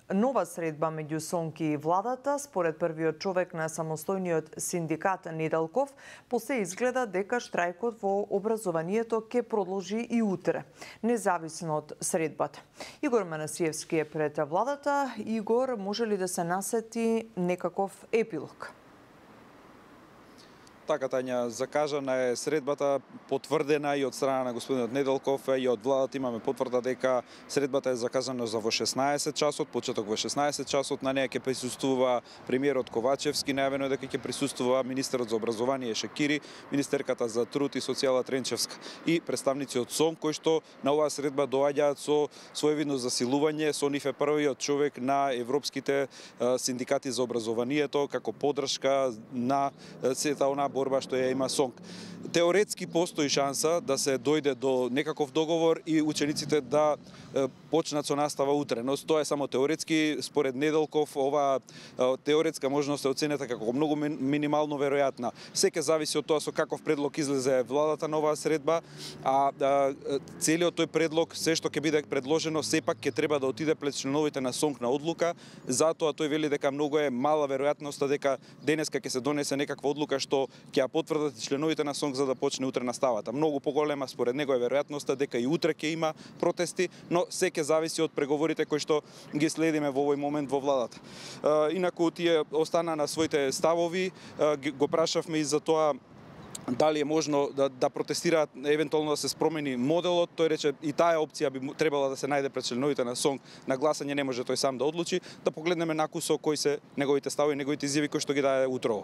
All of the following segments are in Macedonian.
нова средба меѓу СОНК и владата. Според првиот човек на самостојниот синдикат Неделков, по се изгледа дека штрајкот во образованието ќе продолжи и утре, независно од средбата. Игор Манасиевски е пред владата. Игор, може ли да се насети некаков епилог? Така, Тања, закажана е средбата, потврдена и од страна на господинот Неделков и од владата имаме потврда дека средбата е закажана за во 16 часот, почеток во 16 часот. На неја ќе присуствува премиерот Ковачевски, најавено е дека ќе присуствува министерот за образование Шекири, министерката за труд и социјала Тренчевска и представници од СОНК, кои што на оваа средба доаѓаат со своевидно засилување. Со нив е првиот човек на европските синдикати за образованието како поддршка на сета онаа борба што ја има СОНК. Теоретски постои шанса да се дојде до некаков договор и учениците да почнат со настава утре, но тоа е само теоретски. Според Неделков, оваа теоретска можност е оценета како многу минимално веројатна. Секој зависи од тоа со каков предлог излезе владата на оваа средба, а целиот тој предлог, се што ќе биде предложено, сепак ќе треба да отиде пред членовите на СОНК на одлука. Затоа тој вели дека многу е мала веројатноста дека денеска ќе се донесе некаква одлука што ќе ја потврдат и членовите на СОНК за да почне утре наставата. Многу поголема според него е веројатноста дека и утре ќе има протести, но се ќе зависи од преговорите кои што ги следиме во овој момент во владата. Инаку тие остана на своите ставови, го прашавме и за тоа дали е можно да протестираат, евентуално да се спромени моделот. Тој рече и таа опција би требала да се најде пред членовите на СОНК. На гласање не може тој сам да одлучи. Да погледнеме накусо кои се неговите ставови, неговите изјави кои што ги даде утрово.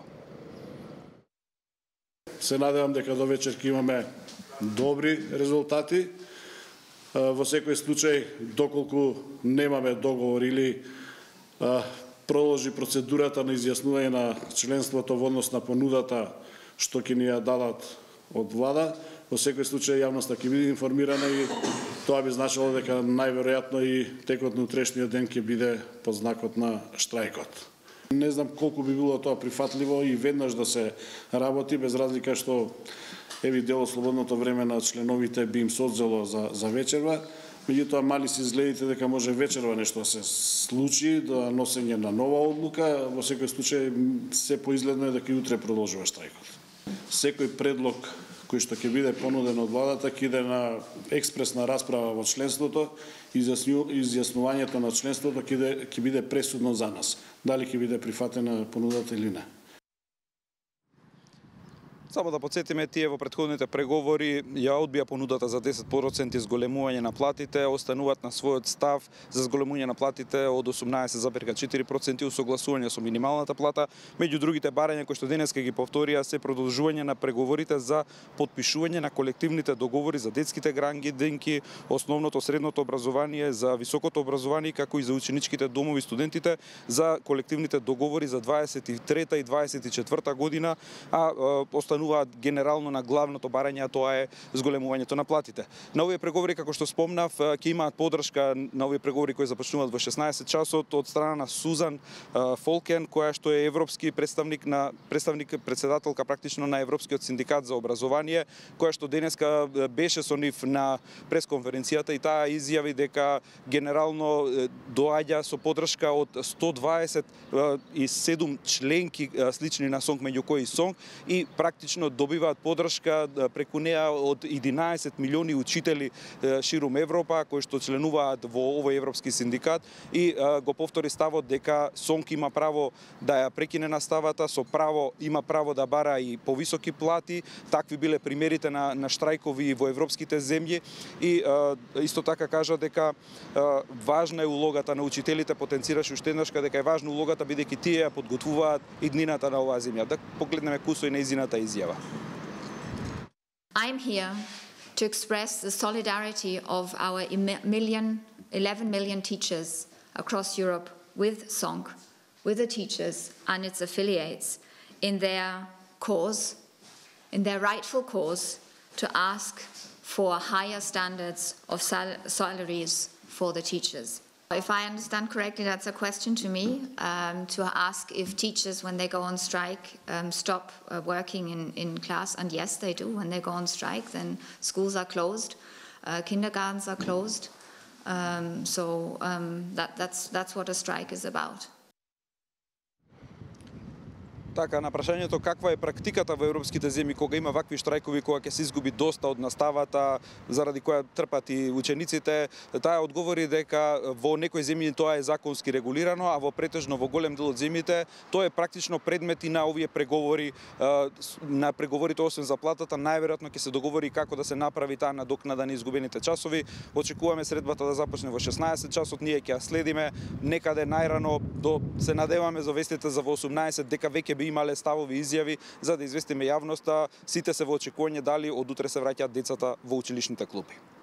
Се надевам дека до вечер ќе имаме добри резултати. Во секој случај, доколку немаме договор или продолжи процедурата на изјаснување на членството во однос на понудата што ќе ни ја дадат од влада, во секој случај јавноста ќе биде информирана и тоа би значило дека најверојатно и текот на утрешниот ден ќе биде под знакот на штрајкот. Не знам колку би било тоа прифатливо и веднаш да се работи, без разлика што еви дел од слободното време на членовите би им се одзело за вечерва. Меѓутоа, мали се изгледите дека може вечерва нешто да се случи, да носење на нова одлука. Во секој случај, се поизгледно е дека и утре продолжува штрајкот. Секој предлог кој што ќе биде понуден од владата ќе иде на експресна расправа во членството, изјаснувањето на членството ќе биде пресудно за нас. Дали ќе биде прифатена понудата или не. Само да подсетиме, тие во претходните преговори ја одбија понудата за 10% зголемување на платите, остануваат на својот став за зголемување на платите од 18,4% усогласување со минималната плата. Меѓу другите барања кои што денеска ги повторија се продолжување на преговорите за потпишување на колективните договори за детските градинки, основното, средното образование, за високото образование, како и за ученичките домови, студентите, за колективните договори за 23-та и 24-та година, а остануваат генерално на главното барање, а тоа е зголемувањето на платите. На овие преговори, како што спомнав, ќе имаат поддршка на овие преговори кои започнуваат во 16 часот од страна на Сузан Фолкен, која што е европски председателка практично на Европскиот синдикат за образование, која што денеска беше со нив на пресконференцијата и таа изјави дека генерално доаѓа со поддршка од 127 членки слични на СОНК, меѓу кои СОНК, и практично добиваат поддршка преку неа од 11 милиони учители ширум Европа кои што членуваат во овој европски синдикат и го повтори ставот дека СОНК има право да ја прекине наставата, со право има право да бара и повисоки плати. Такви биле примерите на штрајкови во европските земји и исто така кажа дека важна е улогата на учителите, потенцираше уште еднаш дека е важна улогата бидејќи тие ја подготвуваат иднината на оваа земја. Да погледнеме кусо и нејзината изјава. I'm here to express the solidarity of our 11 million teachers across Europe with SONK, with the teachers and its affiliates in their cause, in their rightful cause to ask for higher standards of salaries for the teachers. If I understand correctly, that's a question to me, to ask if teachers, when they go on strike, stop working in class. And yes, they do. When they go on strike, then schools are closed, kindergartens are closed. That's what a strike is about. Така, на прашањето каква е практиката во европските земји кога има вакви штрајкови, кога ќе се изгуби доста од наставата, заради која трпат и учениците, таа одговори дека во некои земји тоа е законски регулирано, а во претежно во голем дел од земјите тоа е практично предмет и на овие преговори, на преговорите освен за платата, најверојатно ќе се договори како да се направи таа надокнада на изгубените часови. Очекуваме средбата да започне во 16 часот, ние ќе ја следиме некаде најрано, се надеваме за вестите за во 18 дека веќе би имале ставови изјави за да известиме јавноста. Сите се во очекување дали од утре се враќаат децата во училишните клупи.